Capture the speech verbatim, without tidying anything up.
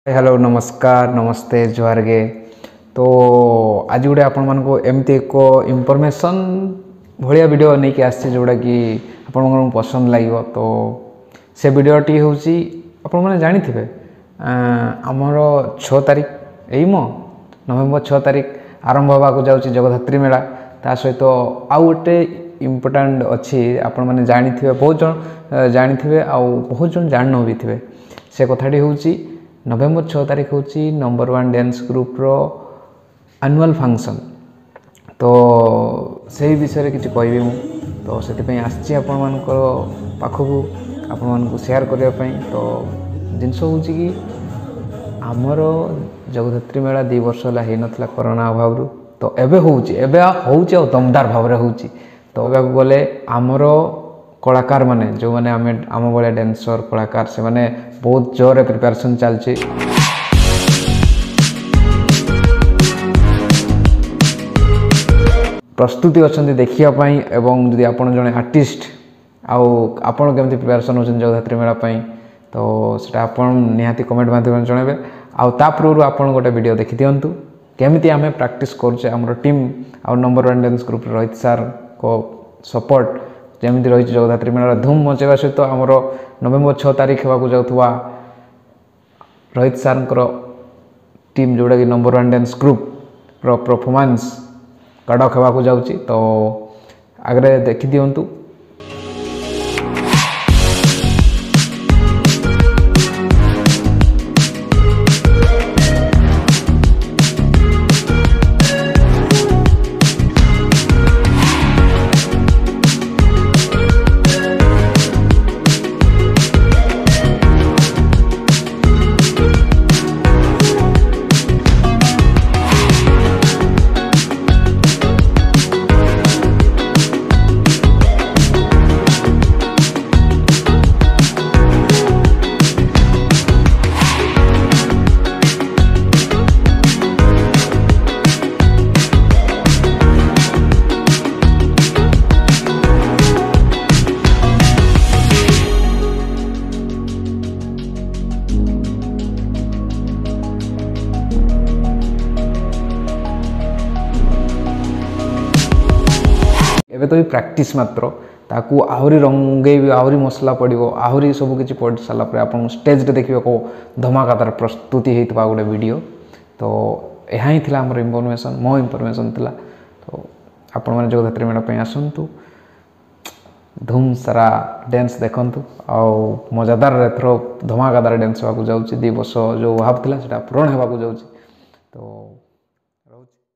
Hello नमस्कार नमस्ते जोहार गे। तो आज गोटे आपण मानक एमती एक इनफॉरमेशन भाया वीडियो नहीं कि आसी जोड़ा कि आपण पसंद लगे। तो से वीडियोटी हूँ आपण मैंने जानी थे आमर छः तारीख यही मो नवेम्बर छः तारीख आरंभ होगा जाऊँगी जगधात्री मेला। ता सहित आउ गोटे इम्पोर्टाट अच्छी आपण मैंने जानी थे बहुत जन जानी थे आ बहुत जन जान भी थे। से कथाटी हूँ नवेम्बर छः तारीख हूँ नंबर वन डांस ग्रुप रो एनुअल फंक्शन। तो से विषय किसी कहबी मु तो से आसी आपण मान पाखक आपण मान शेयर करने। तो जिनस हूँ कि आमर जगधात्री मेला दी वर्ष है नाला कोरोना अभाव। तो एबे हूँ एबे हूँ दमदार भाव में हूँ। तो गले आमर कलाकार माने जो माने आमे आम भाया डांसर कलाकार से माने बहुत जोर प्रिपरेशन चलती। प्रस्तुति अच्छा देखापी एवं जदि आपड़ जड़े आर्टिस्ट आउ आपण केमती प्रिपरेशन हो जगधात्री मेला तो सेटा आपन निहाती कमेंट माध्यम जनइबे। आउ ता पूर्व आपन गोटे वीडियो देखि दियंतु केमिति आमे प्रैक्टिस करछे हमर टीम आउ number one dance group Rohit sir को सपोर्ट जमी रही जगधात्री मेला धूम मचेवा सहित आमर नवेम्बर छः तारीख होगा जाऊा रोहित सर टीम जोड़ा कि नंबर वन डांस ग्रुप रो परफॉर्मेंस कड़क होगा जाऊँगी। तो आगे देखी दिंतु। एबे तो प्रैक्टिस मात्र ताकू आहरी रंगे आहरी मसला पड़ो आहरी सब किसी पड़ सारापर आप स्टेज रे देखिए को धमाकादार प्रस्तुति होता गोटे वीडियो। तो यह ही था आमर इनफॉरमेशन मो इनफॉरमेशन थिला। तो आपण मैंने जगधात्री मेला आसतु धूम सारा डांस देखंतु आउ मजादार एथर धमाकादार डांस होगा जाऊँगी दी वर्ष जो भाव था पूरण होगा जाऊँगी। तो रोच।